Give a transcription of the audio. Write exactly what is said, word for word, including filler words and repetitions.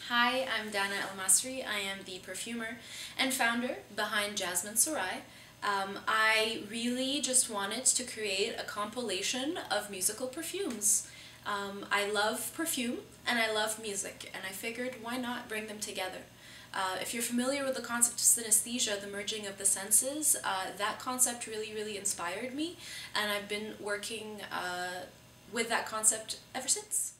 Hi, I'm Dana El-Masri. I am the perfumer and founder behind Jazmin Saraϊ. Um, I really just wanted to create a compilation of musical perfumes. Um, I love perfume and I love music, and I figured why not bring them together. Uh, if you're familiar with the concept of synesthesia, the merging of the senses, uh, that concept really, really inspired me, and I've been working uh, with that concept ever since.